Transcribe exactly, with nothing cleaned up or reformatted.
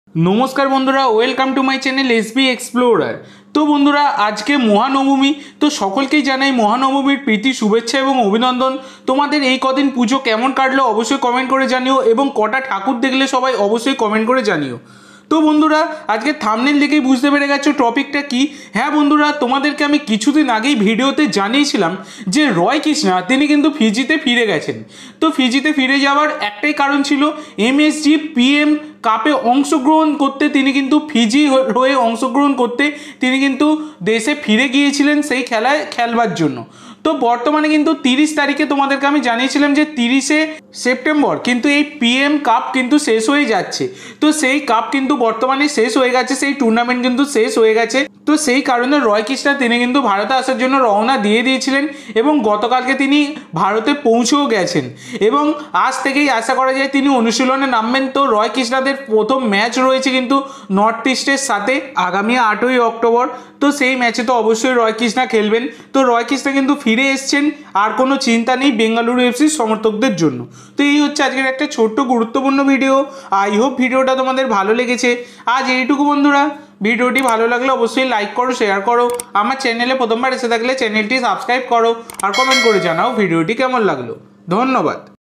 नमस्कार बंधुरा welcome to my channel S B explorer. तो बंधुरा आज के महानवमी तो सकलकेই জানাই महानवमीर প্রীতি শুভেচ্ছা এবং অভিনন্দন। তোমাদের এই কদিন পুজো কেমন কাটলো অবশ্যই কমেন্ট করে জানিও এবং কটা ঠাকুর দেখলে সবাই অবশ্যই কমেন্ট করে জানিও। তো বন্ধুরা আজকে থাম্বনেল দেখেই বুঝতে পেরে গেছো টপিকটা কি। হ্যাঁ বন্ধুরা, তোমাদেরকে আমি কিছুদিন আগেই ভিডিওতে জানিয়েছিলাম যে রয় কৃষ্ণা তিনি কিন্তু ফিজিতে ফিরে গেছেন। তো ফিজিতে ফিরে যাওয়ার একটাই কারণ ছিল এমএসজি পিএম কাপে অংশগ্রহণ করতে তিনি কিন্তু ফিজি হয়ে অংশগ্রহণ করতে তিনি কিন্তু দেশে ফিরে গিয়েছিলেন সেই খেলায় খেলবার জন্য। তো বর্তমানে কিন্তু তিরিশ তারিখে তোমাদেরকে আমি জানিয়েছিলাম যে তিরিশে সেপ্টেম্বর কিন্তু এই পিএম কাপ কিন্তু শেষ হয়ে যাচ্ছে। তো সেই কাপ কিন্তু বর্তমানে শেষ হয়ে গেছে, সেই টুর্নামেন্ট কিন্তু শেষ হয়ে গেছে। তো সেই কারণে রয় কৃষ্ণা তিনি কিন্তু ভারতে আসার জন্য রওনা দিয়ে দিয়েছিলেন এবং গতকালকে তিনি ভারতে পৌঁছেও গেছেন এবং আজ থেকেই আশা করা যায় তিনি অনুশীলনে নামবেন। তো রয় কৃষ্ণাদের প্রথম ম্যাচ রয়েছে কিন্তু নর্থ ইস্টের সাথে আগামী আটই অক্টোবর। তো সেই ম্যাচে তো অবশ্যই রয় কৃষ্ণা খেলবেন। তো রয় কৃষ্ণা কিন্তু ফিরে এসছেন, আর কোনো চিন্তা নেই বেঙ্গালুরু এফসির সমর্থকদের জন্য। তো এই হচ্ছে আজকের একটা ছোট্ট গুরুত্বপূর্ণ ভিডিও। আই হোপ ভিডিওটা তোমাদের ভালো লেগেছে। আজ এইটুকু বন্ধুরা, ভিডিওটি ভালো লাগলে অবশ্যই লাইক করো, শেয়ার করো, আমার চ্যানেলে প্রথমবার এসে থাকলে চ্যানেলটি সাবস্ক্রাইব করো আর কমেন্ট করে জানাও ভিডিওটি কেমন লাগলো। ধন্যবাদ।